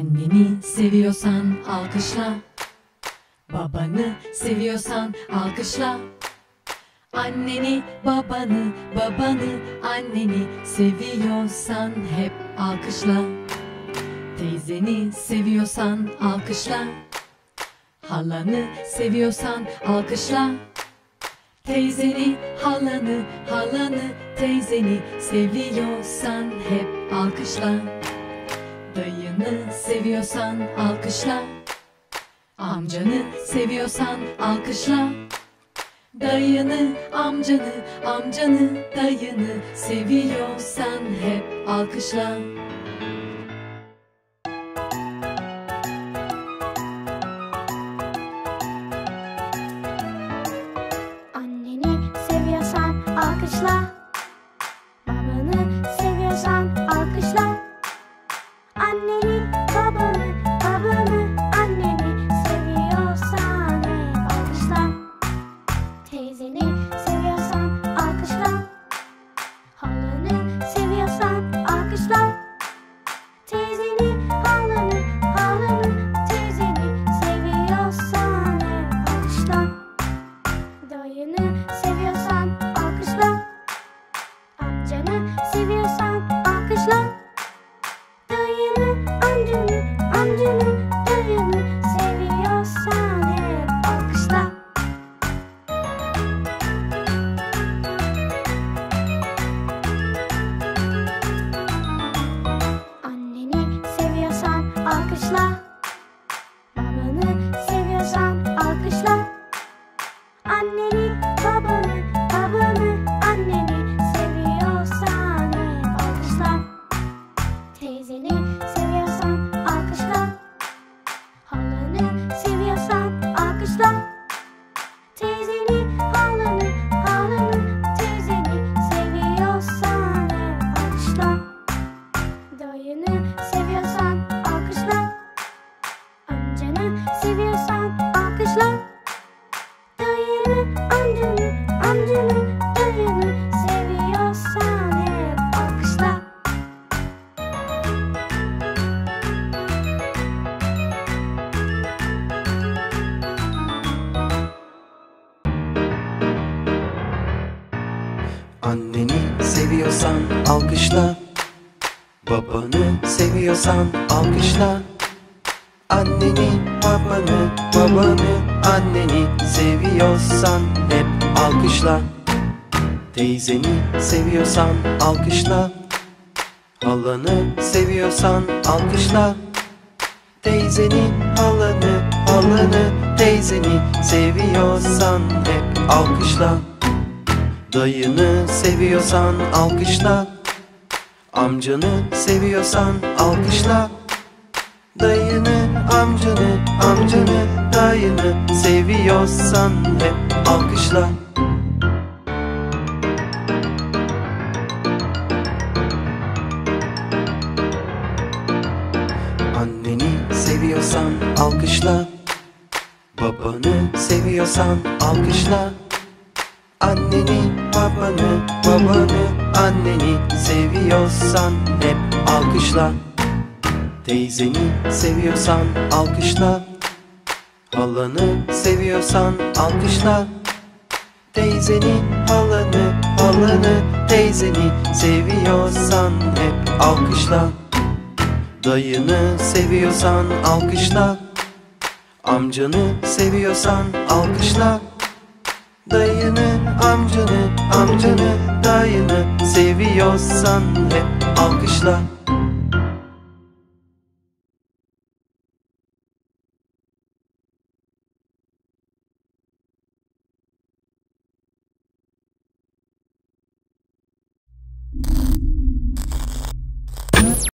Anneni seviyorsan alkışla. Babanı seviyorsan alkışla. Anneni, babanı, anneni seviyorsan hep alkışla. Teyzeni seviyorsan alkışla. Halanı seviyorsan alkışla. Teyzeni, halanı, teyzeni seviyorsan hep alkışla. Dayını seviyorsan alkışla. Amcanı seviyorsan alkışla. Dayını, amcanı, dayını seviyorsan hep alkışla. Anneni seviyorsan alkışla. Babanı seviyorsan alkışla. Anneni, babanı, anneni seviyorsan hep alkışla. Teyzeni seviyorsan alkışla. Halanı seviyorsan alkışla. Teyzeni, halanı, teyzeni seviyorsan hep alkışla. Dayını seviyorsan alkışla. Amcanı seviyorsan alkışla. Dayını, amcanı, dayını seviyorsan hep alkışla. Anneni seviyorsan alkışla. Babanı seviyorsan alkışla. Anneni, babanı, anneni seviyorsan hep alkışla. Teyzeni seviyorsan alkışla. Halanı seviyorsan alkışla. Teyzeni, halanı, teyzeni seviyorsan hep alkışla. Dayını seviyorsan alkışla. Amcanı seviyorsan alkışla. Dayını, amcanı, dayını seviyorsan hep alkışla. Anneni seviyorsan alkışla. Babanı seviyorsan alkışla. Anneni, babanı, anneni seviyorsan hep alkışla. Teyzeni seviyorsan alkışla. Halanı seviyorsan alkışla. Teyzeni, halanı, teyzeni seviyorsan hep alkışla. Dayını seviyorsan alkışla. Amcanı seviyorsan alkışla. Dayını, amcanı, dayını seviyorsan hep alkışla. Anneni seviyorsan alkışla. Babanı seviyorsan alkışla. Anneni, babanı, anneni seviyorsan hep alkışla. Teyzeni seviyorsan alkışla. Halanı seviyorsan alkışla. Teyzeni, halanı, teyzeni seviyorsan hep alkışla. Dayını seviyorsan alkışla. Amcanı seviyorsan alkışla. Dayını, amcanı, dayını seviyorsan hep alkışla.